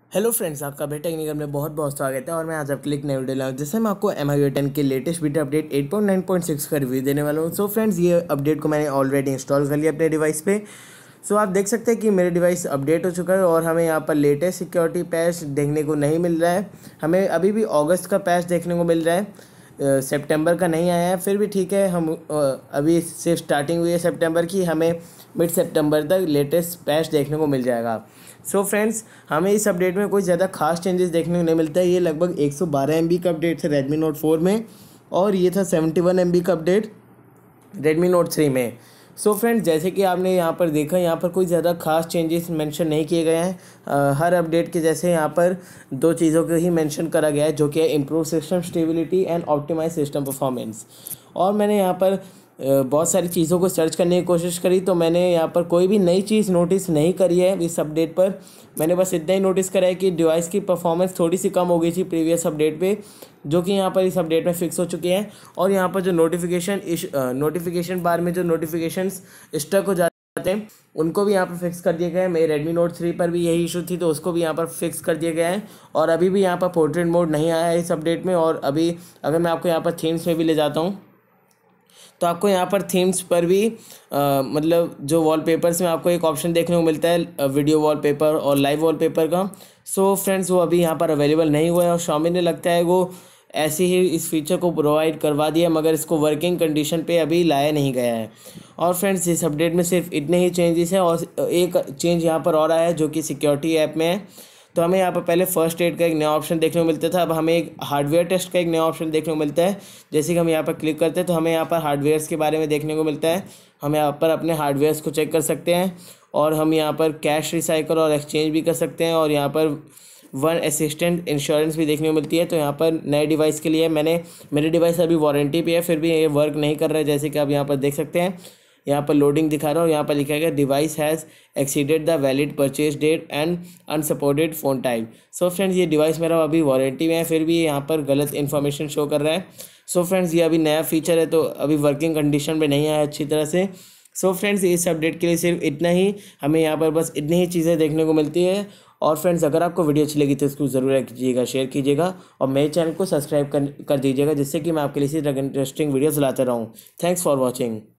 Hello friends, आपका बेटा technical में बहुत बहुत स्वागत है। और मैं आज आपके लिए एक नई वीडियो लाऊं जिससे मैं आपको MIUI 10 के लेटेस्ट बीटा अपडेट 8.9.6 का रिव्यू देने वाला हूं। सो फ्रेंड्स, ये अपडेट को मैंने ऑलरेडी इंस्टॉल कर लिया अपने डिवाइस पे। सो आप देख सकते हैं कि मेरे डिवाइस अपडेट हो चुका है और हमें यहाँ पर लेटेस्ट सिक्योरिटी पैच देखने को नहीं मिल रहा है। हमें अभी भी अगस्त का पैच देखने को मिल रहा है, सितंबर का नहीं आया है। फिर भी ठीक है, हम अभी सिर्फ स्टार्टिंग हुई है सितंबर की, हमें मिड सितंबर तक लेटेस्ट पैच देखने को मिल जाएगा। सो फ्रेंड्स, हमें इस अपडेट में कोई ज़्यादा खास चेंजेस देखने को नहीं मिलता है। ये लगभग 112 MB का अपडेट था Redmi Note 4 में और ये था 71 MB का अपडेट Redmi Note 3 में। सो फ्रेंड्स, जैसे कि आपने यहाँ पर देखा, यहाँ पर कोई ज़्यादा खास चेंजेस मेंशन नहीं किए गए हैं। हर अपडेट के जैसे यहाँ पर दो चीज़ों को ही मेंशन करा गया है, जो कि है improve system stability and optimize system performance. और मैंने यहाँ पर बहुत सारी चीज़ों को सर्च करने की कोशिश करी, तो मैंने यहाँ पर कोई भी नई चीज़ नोटिस नहीं करी है इस अपडेट पर। मैंने बस इतना ही नोटिस करा है कि डिवाइस की परफॉर्मेंस थोड़ी सी कम हो गई थी प्रीवियस अपडेट पे, जो कि यहाँ पर इस अपडेट में फिक्स हो चुकी है। और यहाँ पर जो नोटिफिकेशन बार में जो नोटिफिकेशंस स्टक हो जाते हैं, उनको भी यहाँ पर फिक्स कर दिया गया है। मेरे Redmi Note 3 पर भी यही इशू थी, तो उसको भी यहाँ पर फिक्स कर दिया गया है। और अभी भी यहाँ पर पोर्ट्रेट मोड नहीं आया है इस अपडेट में। और अभी अगर मैं आपको यहाँ पर थीम्स में भी ले जाता हूँ, तो आपको यहाँ पर थीम्स पर भी मतलब जो वॉलपेपर्स में आपको एक ऑप्शन देखने को मिलता है वीडियो वॉलपेपर और लाइव वॉलपेपर का। सो फ्रेंड्स, वो अभी यहाँ पर अवेलेबल नहीं हुआ है और Xiaomi ने लगता है वो ऐसे ही इस फीचर को प्रोवाइड करवा दिया, मगर इसको वर्किंग कंडीशन पे अभी लाया नहीं गया है। और फ्रेंड्स, इस अपडेट में सिर्फ इतने ही चेंजेस हैं और एक चेंज यहाँ पर और आया है, जो कि सिक्योरिटी ऐप में है। तो हमें यहाँ पर पहले फर्स्ट एड का एक नया ऑप्शन देखने को मिलता था, अब हमें एक हार्डवेयर टेस्ट का एक नया ऑप्शन देखने को मिलता है। जैसे कि हम यहाँ पर क्लिक करते हैं तो हमें यहाँ पर हार्डवेयर्स के बारे में देखने को मिलता है। हम यहाँ पर अपने हार्डवेयर्स को चेक कर सकते हैं और हम यहाँ पर कैश रिसाइकल और एक्सचेंज भी कर सकते हैं। और यहाँ पर वन असिस्टेंट इंश्योरेंस भी देखने को मिलती है। तो यहाँ पर नए डिवाइस के लिए मेरे डिवाइस अभी वारंटी पे है, फिर भी ये वर्क नहीं कर रहा है। जैसे कि आप यहाँ पर देख सकते हैं, यहाँ पर लोडिंग दिखा रहा है और यहाँ पर लिखा है device has exceeded the valid purchase date and unsupported phone type. So friends, ये डिवाइस मेरा अभी वारंटी में है, फिर भी यहाँ पर गलत इन्फॉर्मेशन शो कर रहा है। सो फ्रेंड्स, ये अभी नया फीचर है, तो अभी वर्किंग कंडीशन में नहीं आया अच्छी तरह से। सो फ्रेंड्स, इस अपडेट के लिए सिर्फ इतना ही, हमें यहाँ पर बस इतनी ही चीज़ें देखने को मिलती है। और फ्रेंड्स, अगर आपको वीडियो अच्छी लगी तो इसको ज़रूर लाइक कीजिएगा, शेयर कीजिएगा और मेरे चैनल को सब्सक्राइब कर दीजिएगा, जिससे कि मैं आपके लिए इसी तरह इंटरेस्टिंग वीडियोज़ लाता रहूँ। Thanks for watching.